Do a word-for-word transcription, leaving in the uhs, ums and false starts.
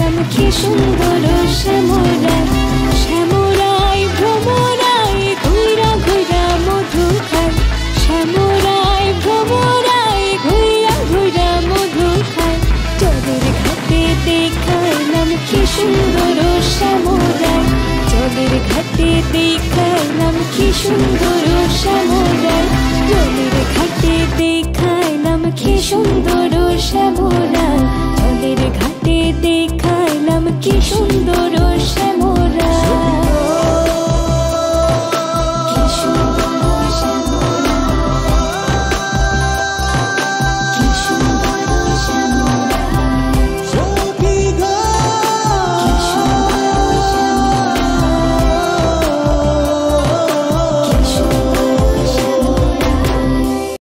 দেখাইলাম কি সুন্দর শ্যামরায় শ্যামরায় ভ্রমরায় ঘুইরা ঘুইরা মধু খায় শ্যামরায় ভ্রমরায় ঘুইরা ঘুইরা মধু খায় জলের ঘাটে দেখাইলাম কি সুন্দর শ্যামরায় জলের ঘাটে দেখাইলাম কি সুন্দর শ্যামরায় জলের ঘাটে দেখাইলাম কি সুন্দর